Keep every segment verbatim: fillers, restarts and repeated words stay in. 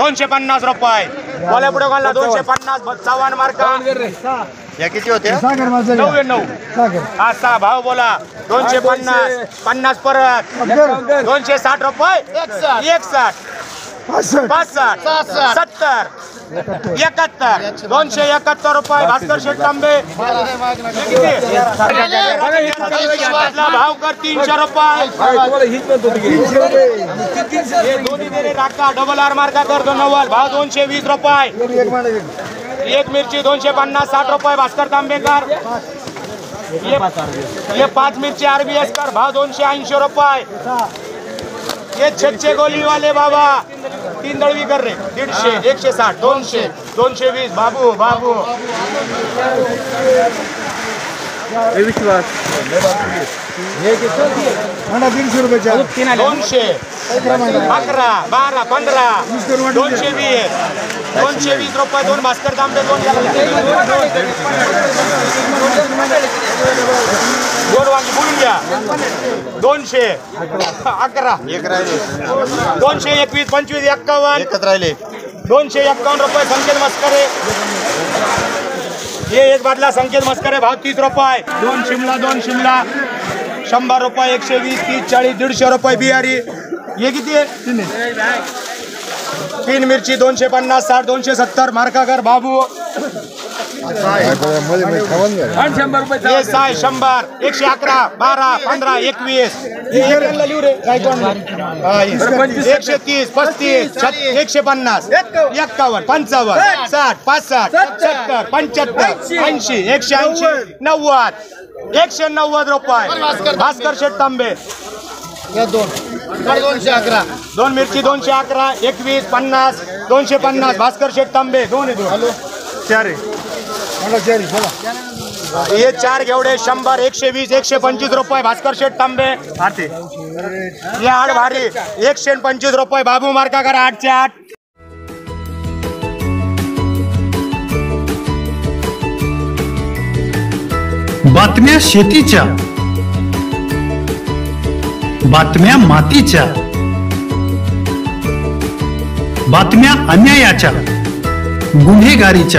दोनशे पन्नास रुपये. बोला पुढे घालला दोनशे पन्नास चव्हाण मार्का. या किती होत्या? नव्याण्णव. हा सहा भाव बोला. दोनशे पन्नास पन्नास परत दोनशे साठ रुपये. एकसाठ पासष्ट सत्तर एकाहत्तर दोनशे एकाहत्तर रुपये. भास्कर शेठ तांबे भाव कर तीनशे रुपये. दोन्ही दे रे राका. डबल आर मार्का कर दोन नव्वद. भाव दोनशे वीस रुपये. एक मिरची दोनशे पन्नास साठ रुपये. भास्कर तांबेकर. ये, ये पाच मिरची आरबीएस कर. भाव दोनशे ऐंशी रुपये. ये छे गोली वाले बाबा तीन दळवी कर रे. दीडशे एकशे साठ दोनशे दोनशे वीस. बाबू बाबू विश्वास दीडशे रुपये. दोनशे अकरा बारा पंधरा दोनशे वीस दोनशे वीस रुपये. दोन भास्कर तांबे दोन दोन वांगी बोलून घ्या. दोनशे अकरा एक राहिले. दोनशे एकवीस पंचवीस एक्कावन्न एकच राहिले. दोनशे एक्कावन्न रुपये. संकेत मस्करे. ये एक बाटला संकेत मस्करे. भाव तीस रुपये. दोन शिमला दोन शिमला शंभर रुपये. एकशे वीस तीस चाळीस दीडशे रुपये. बिहारी ये किती आहे? तीन मिरची दोनशे पन्नास साठ दोनशे सत्तर. मार्काकर बाबू. ये साय शंभर एकशे अकरा बारा पंधरा एकवीस. एकशे तीस पस्तीस एकशे पन्नास एक्कावन्न पंचावन्न साठ पासष्ट सत्तर पंच्याहत्तर ऐंशी एकशे ऐंशी नव्वद एकशे नव्वद रुपये. भास्कर शेठ तांबे. दोनशे अकरा. दोन मिरची दोनशे अकरा एकवीस पन्नास दोनशे पन्नास. भास्कर शेठ तांबे. दोन आहे चार आहे. ये चार घेवडे शंभर एकशे वीस एकशे पंचवीस रुपये. भास्कर शेठ तांबे. आठे ये आठ भारी एकशे पंचवीस रुपये. बाबू मार्का करा. आठशे आठ. बातम्या शेतीच्या, बातम्या मातीच्या, बातम्या अन्यायाच्या गुन्हेगारीच्या,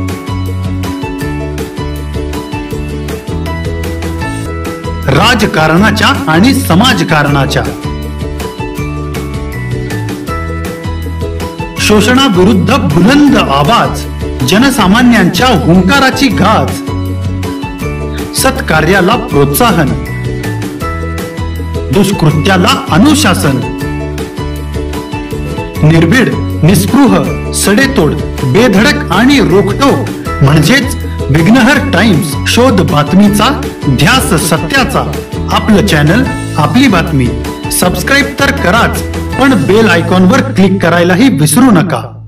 राजकारणाच्या आणि समाजकारणाच्या, शोषणाविरुद्ध बुलंद आवाज, जनसामान्यांच्या हुंकाराची गाज, सत्कार्याला प्रोत्साहन, दुष्कृत्याला अनुशासन, निर्भीड निस्पृह सडेतोड बेधडक आणि रोखटोक म्हणजेच विघ्नहर टाइम्स. शोध बातमीचा ध्यास सत्याचा. आपलं चॅनल आपली बातमी. सबस्क्राईब तर कराच पण बेल आयकॉनवर क्लिक करायलाही विसरू नका.